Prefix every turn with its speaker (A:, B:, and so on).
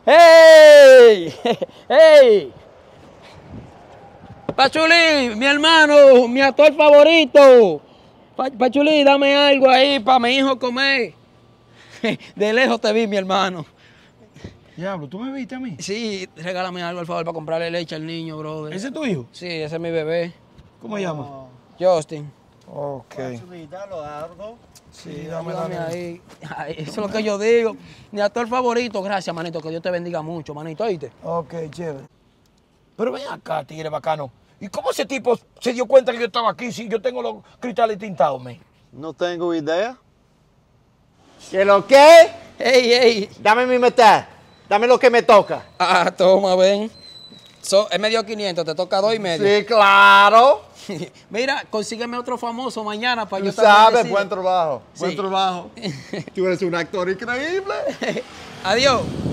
A: ¡Hey! ¡Hey! Pachulí, mi hermano, mi actor favorito. Pachulí, dame algo ahí para mi hijo comer. De lejos te vi, mi hermano.
B: Diablo, ¿tú me viste a mí?
A: Sí, regálame algo, al favor, para comprarle leche al niño, brother.
B: ¿Ese es tu hijo?
A: Sí, ese es mi bebé.
B: ¿Cómo se llama?
A: Justin.
B: Ok.
C: Lo hago.
A: Sí, dame ahí. Ay, eso es lo que yo digo. Mi actor favorito, gracias, manito. Que Dios te bendiga mucho, manito, ¿oíste?
B: Ok, chévere. Pero ven acá, tigre bacano. ¿Y cómo ese tipo se dio cuenta que yo estaba aquí si yo tengo los cristales tintados, men?
C: No tengo idea. ¿Qué lo que?
A: ¡Ey, ey!
C: Dame mi metal. Dame lo que me toca.
A: Ah, toma, ven. Él me dio 500, te toca 2,5.
C: Sí, claro.
A: Mira, consígueme otro famoso mañana para
C: Tú
A: yo también
C: sabes,
A: decir.
C: buen trabajo.
A: Sí.
C: Buen trabajo. Tú eres un actor increíble.
A: Adiós.